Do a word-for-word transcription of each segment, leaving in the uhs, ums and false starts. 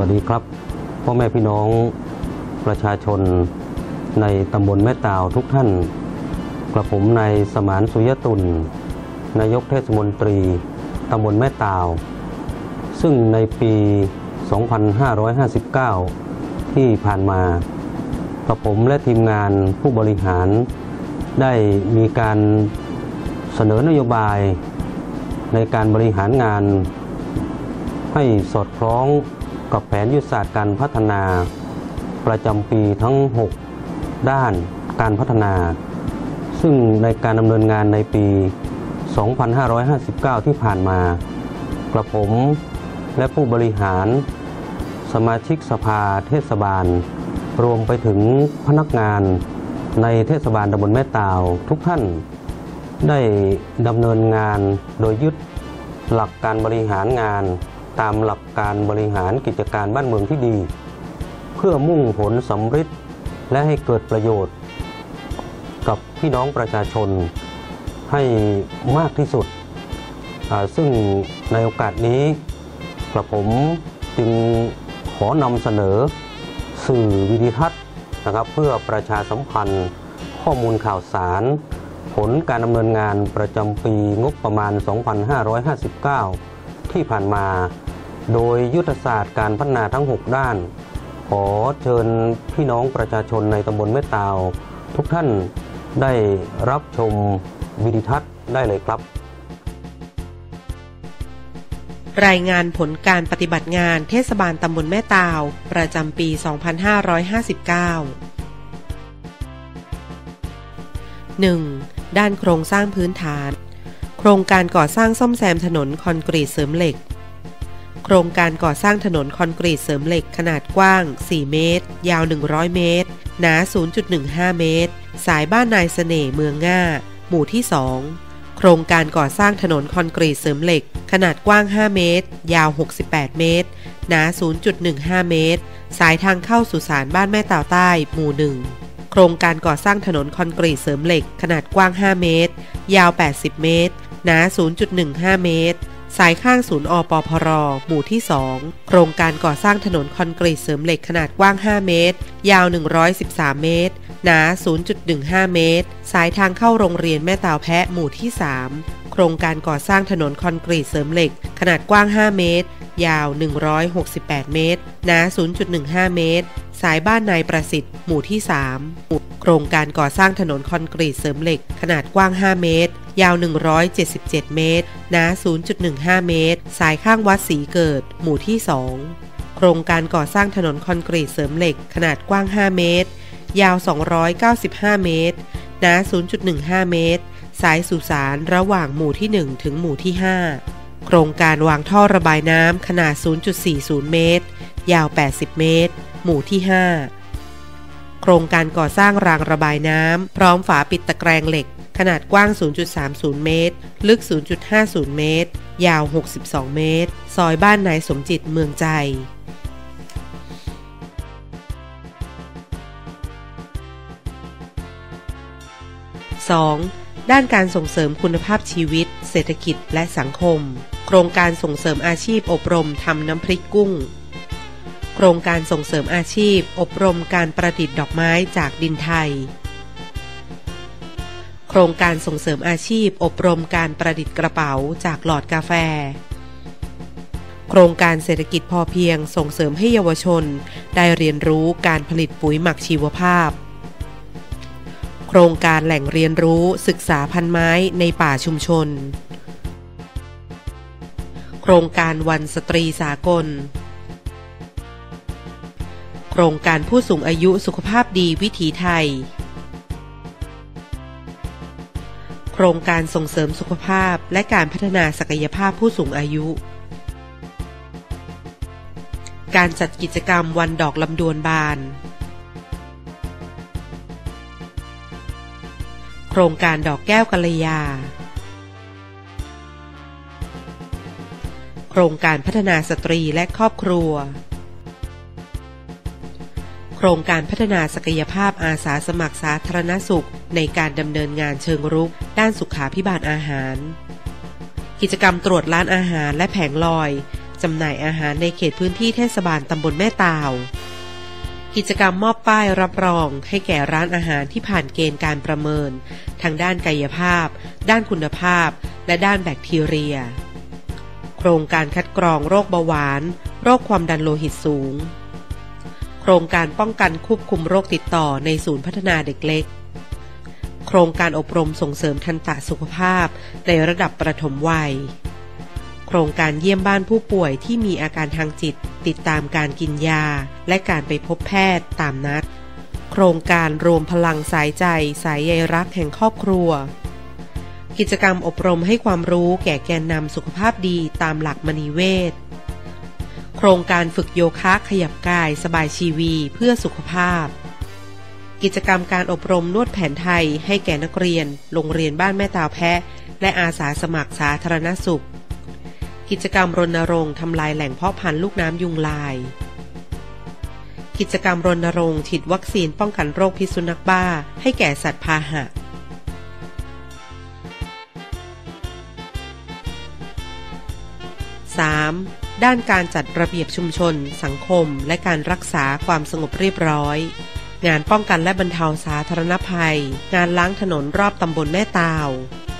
วัสดีครับพ่อแม่พี่น้องประชาชนในตำบลแม่ตาวทุกท่านกระผมนายสมานสุยตุลนายกเทศมนตรีตำบลแม่ตาวซึ่งในปี สองพันห้าร้อยห้าสิบเก้า ที่ผ่านมากระผมและทีมงานผู้บริหารได้มีการเสนอนโยบายในการบริหารงานให้สอดคล้องกับแผนยุทธศาสตร์การพัฒนาประจำปีทั้งหกด้านการพัฒนาซึ่งในการดำเนินงานในปี สองพันห้าร้อยห้าสิบเก้า ที่ผ่านมากระผมและผู้บริหารสมาชิกสภาเทศบาลรวมไปถึงพนักงานในเทศบาลตำบลแม่ตาวทุกท่านได้ดำเนินงานโดยยึดหลักการบริหารงานตามหลักการบริหารกิจการบ้านเมืองที่ดีเพื่อมุ่งผลสำเร็จและให้เกิดประโยชน์กับพี่น้องประชาชนให้มากที่สุดซึ่งในโอกาสนี้กระผมจึงขอนำเสนอสื่อวิดีทัศน์นะครับเพื่อประชาสัมพันธ์ข้อมูลข่าวสารผลการดำเนินงานประจำปีงบประมาณ สองพันห้าร้อยห้าสิบเก้า ที่ผ่านมาโดยยุทธศาสตร์การพัฒนาทั้งหกด้านขอเชิญพี่น้องประชาชนในตำบลแม่ตาวทุกท่านได้รับชมวิดีทัศน์ได้เลยครับรายงานผลการปฏิบัติงานเทศบาลตำบลแม่ตาวประจำปี สองพันห้าร้อยห้าสิบเก้า หนึ่ง. ด้านโครงสร้างพื้นฐานโครงการก่อสร้างซ่อมแซมถนนคอนกรีตเสริมเหล็กโครงการก่อสร้างถนนคอนกรีตเสริมเหล็กขนาดกว้างสี่เมตรยาวหนึ่งร้อยเมตรหนา ศูนย์จุดหนึ่งห้า เมตรสายบ้านนายเสน่ห์เมืองง่าหมู่ที่สองโครงการก่อสร้างถนนคอนกรีตเสริมเหล็กขนาดกว้างห้าเมตรยาวหกสิบแปดเมตรหนา ศูนย์จุดหนึ่งห้า เมตรสายทางเข้าสุสานบ้านแม่ตาวใต้หมู่หนึ่งโครงการก่อสร้างถนนคอนกรีตเสริมเหล็กขนาดกว้างห้าเมตรยาวแปดสิบเมตรหนา ศูนย์จุดหนึ่งห้า เมตรสายข้างศูนย์อปพรหมู่ที่สองโครงการก่อสร้างถนนคอนกรีตเสริมเหล็กขนาดกว้างห้าเมตรยาวหนึ่งร้อยสิบสามเมตรหนา ศูนย์จุดหนึ่งห้า เมตรสายทางเข้าโรงเรียนแม่ตาวแพะหมู่ที่สามโครงการก่อสร้างถนนคอนกรีตเสริมเหล็กขนาดกว้างห้าเมตรยาวหนึ่งร้อยหกสิบแปดเมตรหนา ศูนย์จุดหนึ่งห้า เมตรสายบ้านนายประสิทธิ์หมู่ที่สามโครงการก่อสร้างถนนคอนกรีตเสริมเหล็กขนาดกว้างห้าเมตรยาวหนึ่งร้อยเจ็ดสิบเจ็ดเมตรหนา ศูนย์จุดหนึ่งห้า เมตรสายข้างวัดศรีเกิดหมู่ที่สองโครงการก่อสร้างถนนคอนกรีตเสริมเหล็กขนาดกว้างห้าเมตรยาวสองร้อยเก้าสิบห้าเมตรหนา ศูนย์จุดหนึ่งห้า เมตรสายสุสานระหว่างหมู่ที่หนึ่งถึงหมู่ที่ห้าโครงการวางท่อระบายน้ำขนาด ศูนย์จุดสี่ศูนย์ เมตรยาวแปดสิบเมตรหมู่ที่ห้าโครงการก่อสร้างรางระบายน้ำพร้อมฝาปิดตะแกรงเหล็กขนาดกว้าง ศูนย์จุดสามศูนย์ เมตรลึก ศูนย์จุดห้าศูนย์ เมตรยาวหกสิบสองเมตรซอยบ้านนายสมจิตเมืองใจสอง. ด้านการส่งเสริมคุณภาพชีวิตเศรษฐกิจและสังคมโครงการส่งเสริมอาชีพอบรมทำน้ำพริกกุ้งโครงการส่งเสริมอาชีพอบรมการประดิษฐ์ดอกไม้จากดินไทยโครงการส่งเสริมอาชีพอบรมการประดิษฐ์กระเป๋าจากหลอดกาแฟโครงการเศรษฐกิจพอเพียงส่งเสริมให้เยาวชนได้เรียนรู้การผลิตปุ๋ยหมักชีวภาพโครงการแหล่งเรียนรู้ศึกษาพันธุ์ไม้ในป่าชุมชนโครงการวันสตรีสากลโครงการผู้สูงอายุสุขภาพดีวิถีไทยโครงการส่งเสริมสุขภาพและการพัฒนาศักยภาพผู้สูงอายุการจัดกิจกรรมวันดอกลำดวนบานโครงการดอกแก้วกัลยาโครงการพัฒนาสตรีและครอบครัวโครงการพัฒนาศักยภาพอาสาสมัครสาธารณสุขในการดำเนินงานเชิงรุกด้านสุขาภิบาลอาหารกิจกรรมตรวจร้านอาหารและแผงลอยจำหน่ายอาหารในเขตพื้นที่เทศบาลตำบลแม่ตาวกิจกรรมมอบป้ายรับรองให้แก่ร้านอาหารที่ผ่านเกณฑ์การประเมินทางด้านกายภาพด้านคุณภาพและด้านแบคทีเรียโครงการคัดกรองโรคเบาหวานโรคความดันโลหิตสูงโครงการป้องกันควบคุมโรคติดต่อในศูนย์พัฒนาเด็กเล็กโครงการอบรมส่งเสริมทันตสุขภาพในระดับประถมวัยโครงการเยี่ยมบ้านผู้ป่วยที่มีอาการทางจิตติดตามการกินยาและการไปพบแพทย์ตามนัดโครงการรวมพลังสายใจสายใยรักแห่งครอบครัวกิจกรรมอบรมให้ความรู้แก่แกนนำสุขภาพดีตามหลักมณีเวชโครงการฝึกโยคะขยับกายสบายชีวีเพื่อสุขภาพกิจกรรมการอบรมนวดแผนไทยให้แก่นักเรียนโรงเรียนบ้านแม่ตาวแพะและอาสาสมัครสาธารณสุขกิจกรรมรณรงค์ทำลายแหล่งเพาะพันธุ์ลูกน้ำยุงลายกิจกรรมรณรงค์ฉีดวัคซีนป้องกันโรคพิษสุนัขบ้าให้แก่สัตว์พาหะสามด้านการจัดระเบียบชุมชนสังคมและการรักษาความสงบเรียบร้อยงานป้องกันและบรรเทาสาธารณภัยงานล้างถนนรอบตำบลแม่ตาว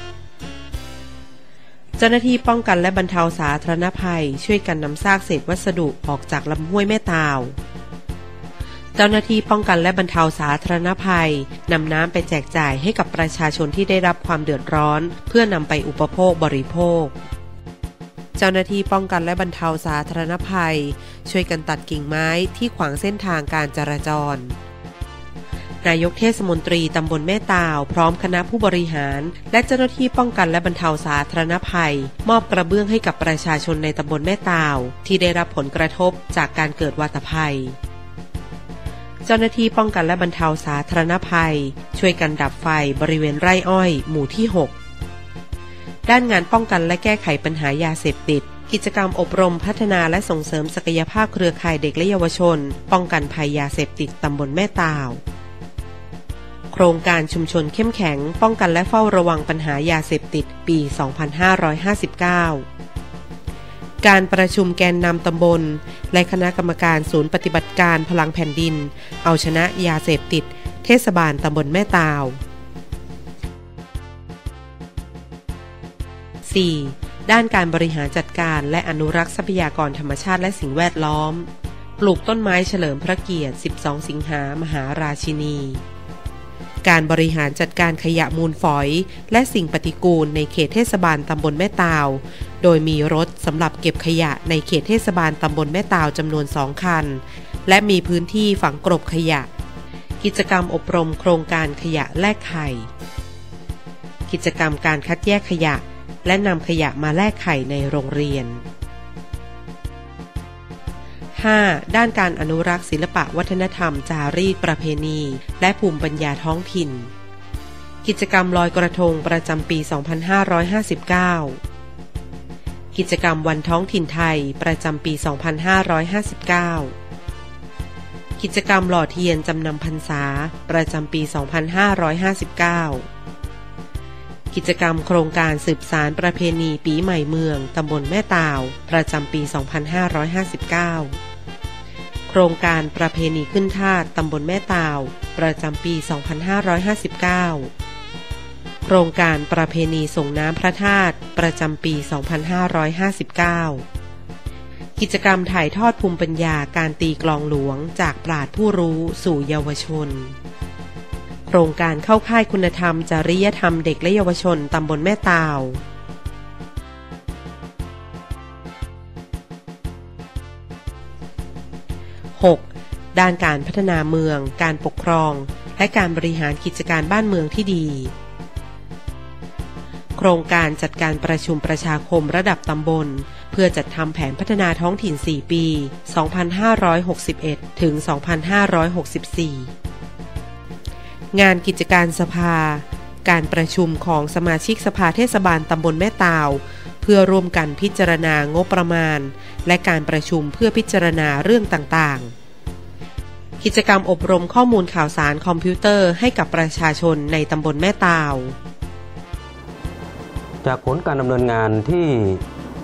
เจ้าหน้าที่ป้องกันและบรรเทาสาธารณภัยช่วยกันนำซากเศษวัสดุออกจากลำห้วยแม่ตาวเจ้าหน้าที่ป้องกันและบรรเทาสาธารณภัยนำน้ำไปแจกจ่ายให้กับประชาชนที่ได้รับความเดือดร้อนเพื่อนำไปอุปโภคบริโภคเจ้าหน้าที่ป้องกันและบรรเทาสาธารณภัยช่วยกันตัดกิ่งไม้ที่ขวางเส้นทางการจราจรนายกเทศมนตรีตำบลแม่ตาวพร้อมคณะผู้บริหารและเจ้าหน้าที่ป้องกันและบรรเทาสาธารณภัยมอบกระเบื้องให้กับประชาชนในตำบลแม่ตาวที่ได้รับผลกระทบจากการเกิดวาตภัยเจ้าหน้าที่ป้องกันและบรรเทาสาธารณภัยช่วยกันดับไฟบริเวณไร่อ้อยหมู่ที่หกด้านงานป้องกันและแก้ไขปัญหายาเสพติดกิจกรรมอบรมพัฒนาและส่งเสริมศักยภาพเครือข่ายเด็กและเยาวชนป้องกันภัยยาเสพติดตำบลแม่ตาวโครงการชุมชนเข้มแข็งป้องกันและเฝ้าระวังปัญหายาเสพติดปี สองพันห้าร้อยห้าสิบเก้า การประชุมแกนนำตำบลและคณะกรรมการศูนย์ปฏิบัติการพลังแผ่นดินเอาชนะยาเสพติดเทศบาลตำบลแม่ตาวสี่ด้านการบริหารจัดการและอนุรักษ์ทรัพยากรธรรมชาติและสิ่งแวดล้อมปลูกต้นไม้เฉลิมพระเกียรติสิบสองสิงหามหาราชินีการบริหารจัดการขยะมูลฝอยและสิ่งปฏิกูลในเขตเทศบาลตำบลแม่ตาวโดยมีรถสำหรับเก็บขยะในเขตเทศบาลตำบลแม่ตาวจำนวนสองคันและมีพื้นที่ฝังกลบขยะกิจกรรมอบรมโครงการขยะแลกไข่กิจกรรมการคัดแยกขยะและนำขยะมาแลกไข่ในโรงเรียน ห้า. ด้านการอนุรักษ์ศิลปะวัฒนธรรมจารีตประเพณีและภูมิปัญญาท้องถิ่นกิจกรรมลอยกระทงประจำปี สองพันห้าร้อยห้าสิบเก้า กิจกรรมวันท้องถิ่นไทยประจำปี สองพันห้าร้อยห้าสิบเก้า กิจกรรมหล่อเทียนจำนำพรรษาประจำปี สองพันห้าร้อยห้าสิบเก้ากิจกรรมโครงการสืบสานประเพณีปีใหม่เมืองตำบลแม่ตาวประจำปี สองพันห้าร้อยห้าสิบเก้า โครงการประเพณีขึ้นธาตุตำบลแม่ตาวประจำปี สองพันห้าร้อยห้าสิบเก้า โครงการประเพณีส่งน้ำพระธาตุประจำปี สองพันห้าร้อยห้าสิบเก้า กิจกรรมถ่ายทอดภูมิปัญญาการตีกลองหลวงจากปราชญ์ผู้รู้สู่เยาวชนโครงการเข้าค่ายคุณธรรมจริยธรรมเด็กและเยาวชนตำบลแม่ตาว หก. ด้านการพัฒนาเมืองการปกครองและการบริหารกิจการบ้านเมืองที่ดีโครงการจัดการประชุมประชาคมระดับตำบลเพื่อจัดทำแผนพัฒนาท้องถิ่นสี่ปี สองพันห้าร้อยหกสิบเอ็ด ถึง สองพันห้าร้อยหกสิบสี่งานกิจการสภาการประชุมของสมาชิกสภาเทศบาลตำบลแม่ตาวเพื่อร่วมกันพิจารณางบประมาณและการประชุมเพื่อพิจารณาเรื่องต่างๆกิจกรรมอบรมข้อมูลข่าวสารคอมพิวเตอร์ให้กับประชาชนในตำบลแม่ตาวจากผลการดำเนินงานที่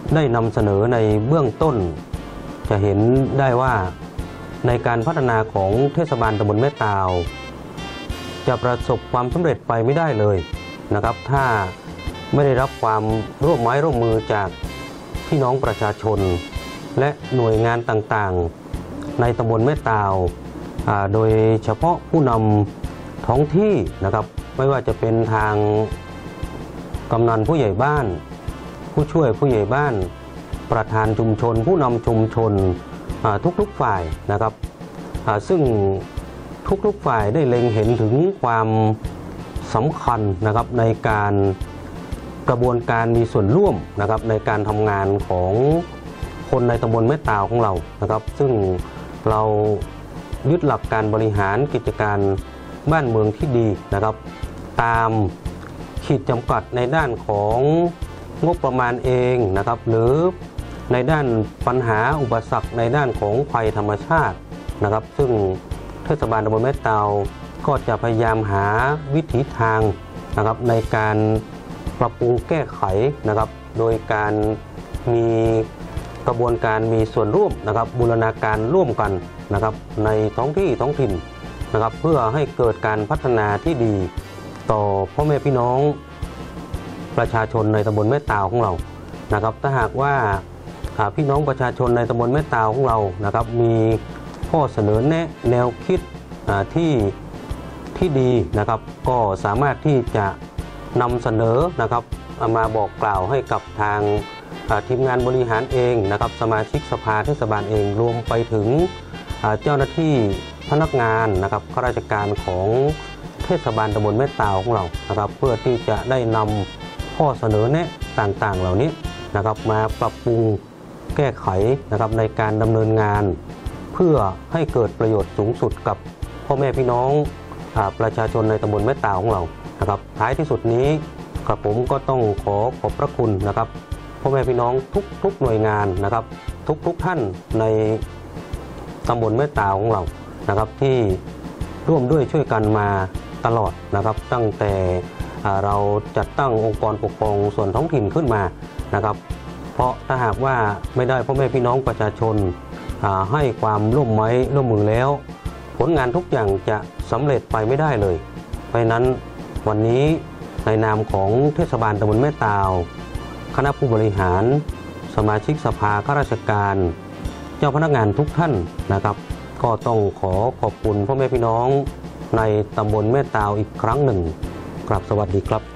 ได้นำเสนอในเบื้องต้นจะเห็นได้ว่าในการพัฒนาของเทศบาลตำบลแม่ตาวจะประสบความสำเร็จไปไม่ได้เลยนะครับถ้าไม่ได้รับความร่วมไม้ร่วมมือจากพี่น้องประชาชนและหน่วยงานต่างๆในตำบลแม่ตาวโดยเฉพาะผู้นำท้องที่นะครับไม่ว่าจะเป็นทางกำนันผู้ใหญ่บ้านผู้ช่วยผู้ใหญ่บ้านประธานชุมชนผู้นำชุมชนทุกๆฝ่ายนะครับซึ่งทุกๆฝ่ายได้เล็งเห็นถึงความสำคัญนะครับในการกระบวนการมีส่วนร่วมนะครับในการทำงานของคนในตำบลแม่ตาวของเรานะครับซึ่งเรายึดหลักการบริหารกิจการบ้านเมืองที่ดีนะครับตามขีดจำกัดในด้านของงบประมาณเองนะครับหรือในด้านปัญหาอุปสรรคในด้านของภัยธรรมชาตินะครับซึ่งเทศบาลตำบลแม่ตาวก็จะพยายามหาวิถีทางนะครับในการปรับปรุงแก้ไขนะครับโดยการมีกระบวนการมีส่วนร่วมนะครับบูรณาการร่วมกันนะครับในท้องที่ท้องถิ่นนะครับเพื่อให้เกิดการพัฒนาที่ดีต่อพ่อแม่พี่น้องประชาชนในตำบลแม่ตาวของเรานะครับถ้าหากว่าพี่น้องประชาชนในตำบลแม่ตาวของเรานะครับมีข้อเสนอแนะแนวคิดที่ที่ดีนะครับก็สามารถที่จะนำเสนอนะครับมาบอกกล่าวให้กับทางทีมงานบริหารเองนะครับสมาชิกสภาเทศบาลเองรวมไปถึงเจ้าหน้าที่พนักงานนะครับข้าราชการของเทศบาลตำบลแม่ตาวของเรานะครับเพื่อที่จะได้นำข้อเสนอแนะต่างๆเหล่านี้นะครับมาปรับปรุงแก้ไขนะครับในการดำเนินงานเพื่อให้เกิดประโยชน์สูงสุดกับพ่อแม่พี่น้องประชาชนในตำบลแม่ตาวของเรานะครับท้ายที่สุดนี้กระผมก็ต้องขอขอบพระคุณนะครับพ่อแม่พี่น้องทุกๆหน่วยงานนะครับทุกๆท่านในตำบลแม่ตาวของเรานะครับที่ร่วมด้วยช่วยกันมาตลอดนะครับตั้งแต่เราจัดตั้งองค์กรปกครองส่วนท้องถิ่นขึ้นมานะครับเพราะถ้าหากว่าไม่ได้พ่อแม่พี่น้องประชาชนให้ความร่วมไม้ร่วมมือแล้วผลงานทุกอย่างจะสำเร็จไปไม่ได้เลยเพราะฉะนั้นวันนี้ในนามของเทศบาลตำบลแม่ตาวคณะผู้บริหารสมาชิกสภาข้าราชการเจ้าพนักงานทุกท่านนะครับก็ต้องขอขอบคุณพ่อแม่พี่น้องในตำบลแม่ตาวอีกครั้งหนึ่งกราบสวัสดีครับ